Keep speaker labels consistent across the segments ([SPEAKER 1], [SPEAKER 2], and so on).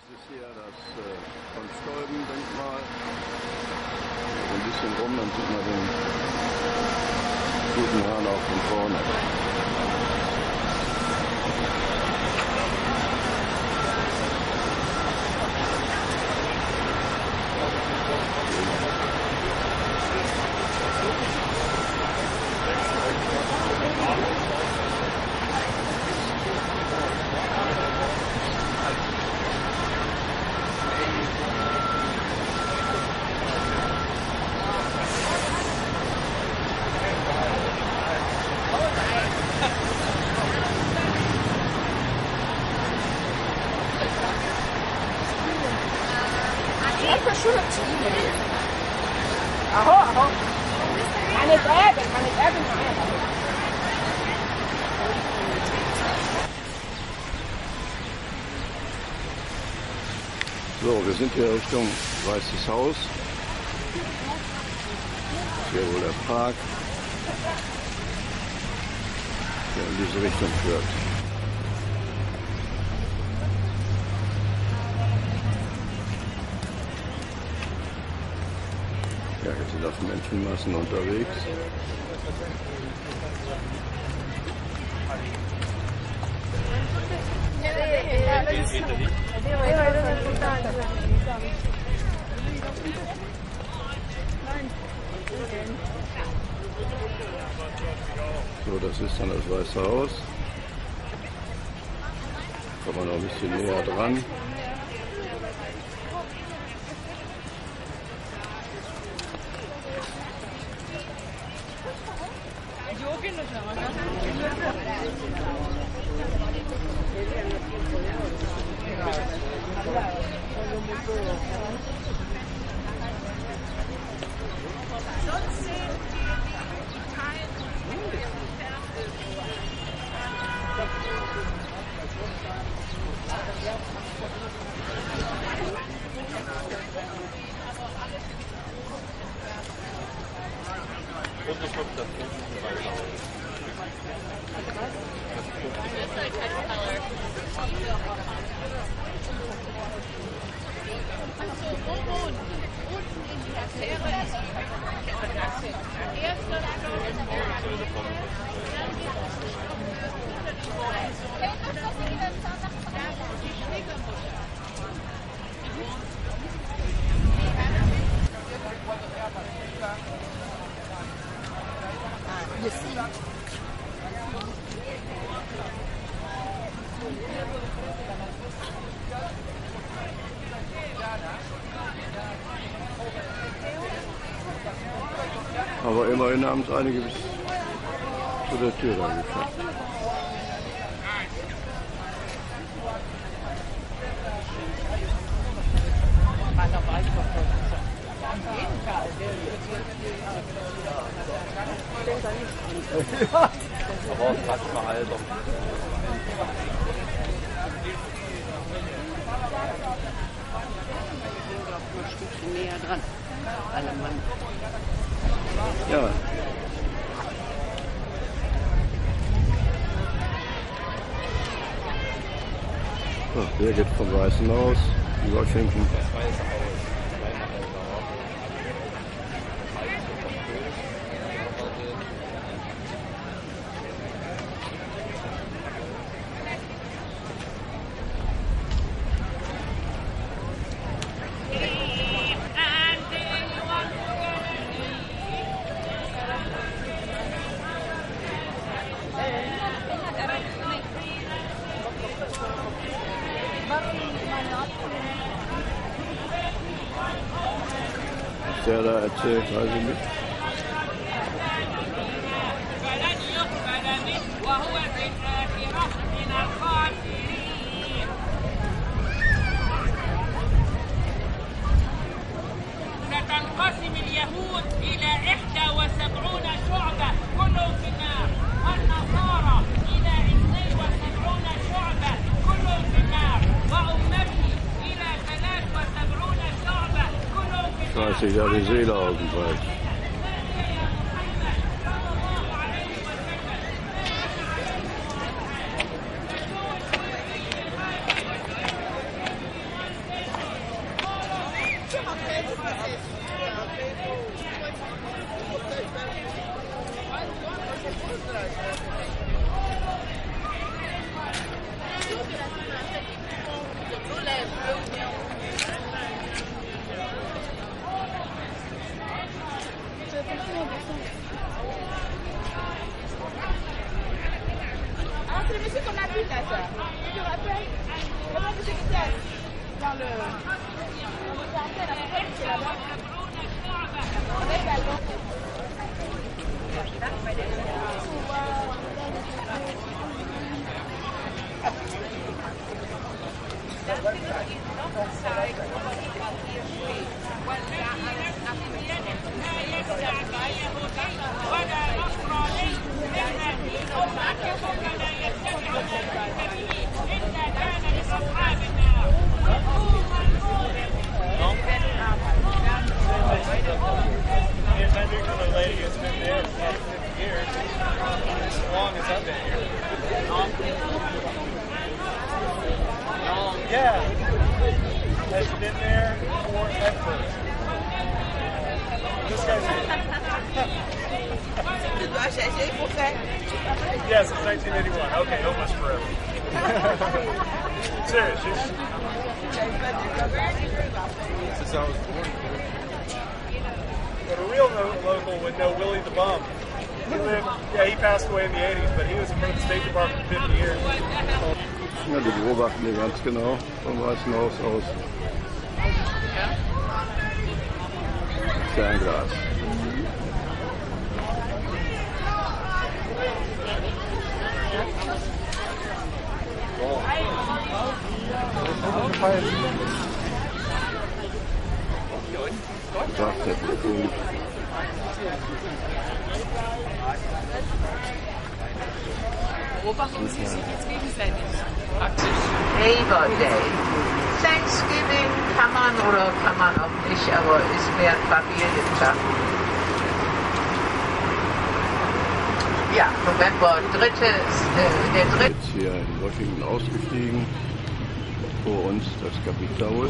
[SPEAKER 1] Das ist hier das von Stolben-Denkmal. Ein bisschen rum, dann sieht man den guten Hahn auch von vorne. So, wir sind hier Richtung Weißes Haus. Hier wohl der Park, der in diese Richtung führt. Ja, jetzt sind auch Menschenmassen unterwegs. So, das ist dann das Weiße Haus. Kommen wir noch ein bisschen näher dran. Aber immerhin haben es einige bis zu der Tür da geschafft.
[SPEAKER 2] Aber auch fast mal halber.
[SPEAKER 3] Ein Stückchen näher dran. An der Wand.
[SPEAKER 1] Ja. So, der geht vom Weißen Haus über Schinken. Was der da erzählt, weiß ich nicht.
[SPEAKER 4] ستنقسم اليهود إلى 71 شعبة كلهم في النار والنصارى إلى 72 شعبة كلهم في النار وأمتي إلى 73 شعبة كلهم في النار.
[SPEAKER 1] Scheiße, ich habe die Seele aus dem Wald.
[SPEAKER 5] Ah, c'est le monsieur qu'on a vu là, ça. Tu te rappelles? Le même monsieur qui était dans le jardin, la personne qui est là-bas. Avec la lampe.
[SPEAKER 6] Yeah, has been there forever. This guy's
[SPEAKER 5] Tu dois chercher pour faire.
[SPEAKER 6] yes, it's 1981. Okay, almost forever. Serious,
[SPEAKER 1] This is how I was born.
[SPEAKER 6] but a real local would know Willie the Bum. He lived, yeah, he passed away in the 80s, but he was in front of the State Department for 50 years.
[SPEAKER 1] Ja, die beobachten die ganz genau vom Weißen Haus aus. Fernglas. Sagt der Telefon.
[SPEAKER 3] Beobachten Sie sich jetzt gegenseitig praktisch.
[SPEAKER 7] Labor Day. Thanksgiving kann man oder kann man auch nicht, aber ist mehr ein Familientag. Ja, November, der dritte.
[SPEAKER 1] Jetzt hier in Washington ausgestiegen. Vor uns das Kapitol.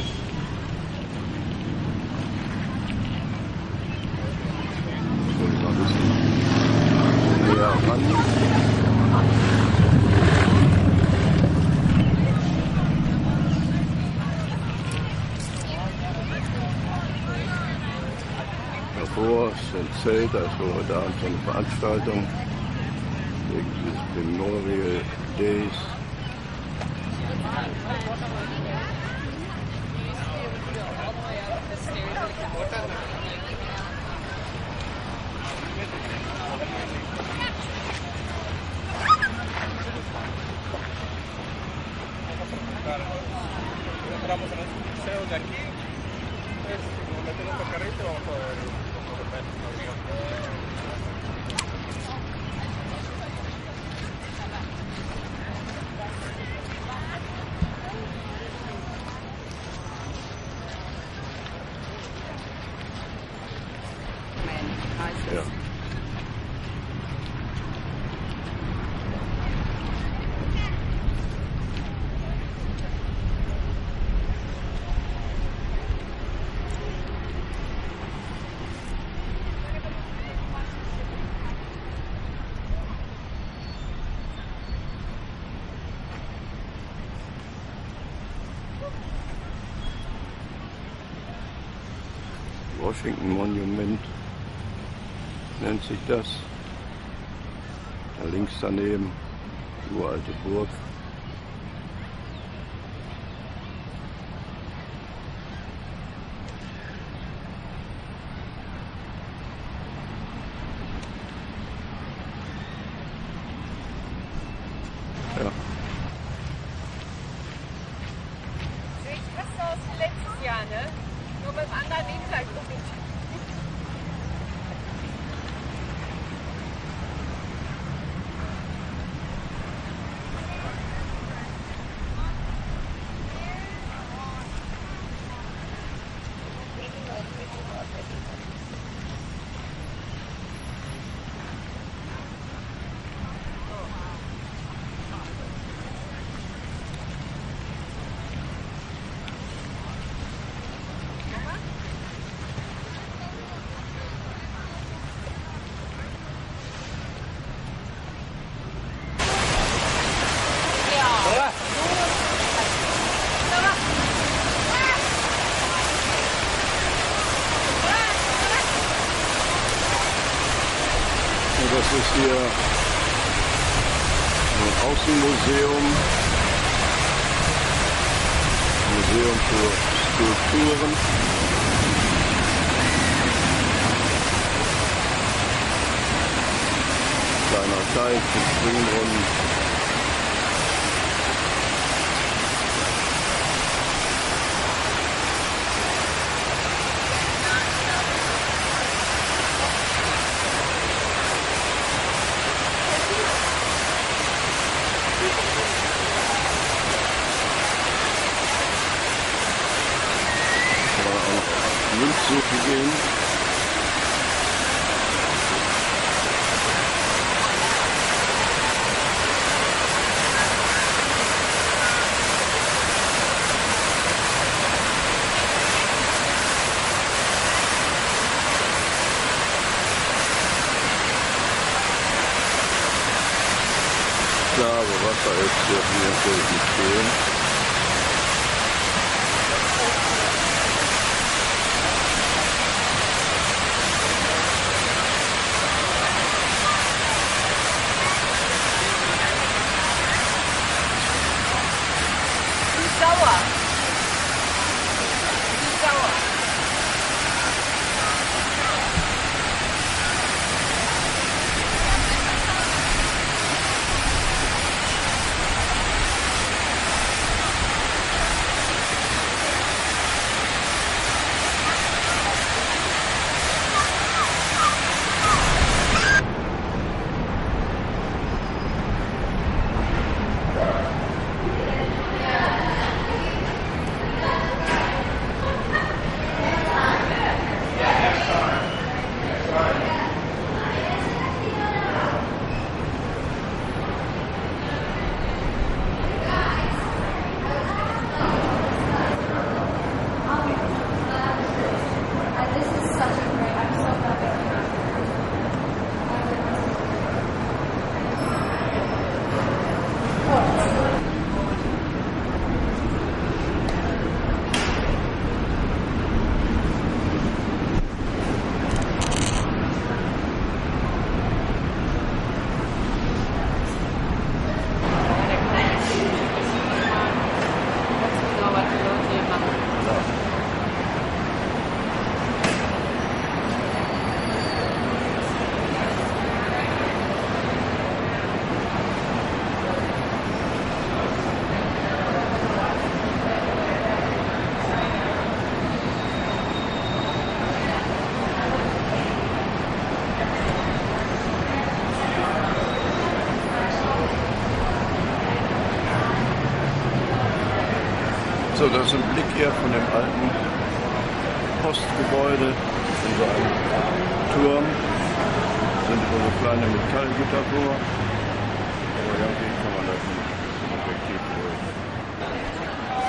[SPEAKER 1] Ich will mal ein bisschen näher ran. Davor ist ein Zelt, da ist wohl heute Abend so eine Veranstaltung wegen dieses Memorial Days.
[SPEAKER 6] Entramos en el museo de aquí, nos metemos en el carrito y vamos a ver los eventos.
[SPEAKER 1] Ja. Washington Monument nennt sich das. Da links daneben, uralte Burg. Ja.
[SPEAKER 5] Sieht fast aus wie letztes Jahr, ne? Nur mit einem anderen Hintergrund.
[SPEAKER 1] ist hier ein Außenmuseum, Museum für Skulpturen. Kleiner Teich mit Springbrunnen. Münzsuche gehen. Klar, wo Wasser ist, dürfen wir natürlich nicht stehen.
[SPEAKER 5] Sauer. Sauer.
[SPEAKER 1] So, das ist ein Blick hier von dem alten Postgebäude in so einem Turm. Da sind so kleine Metallgitter vor. Aber irgendwie kann man das nicht objektiv durch.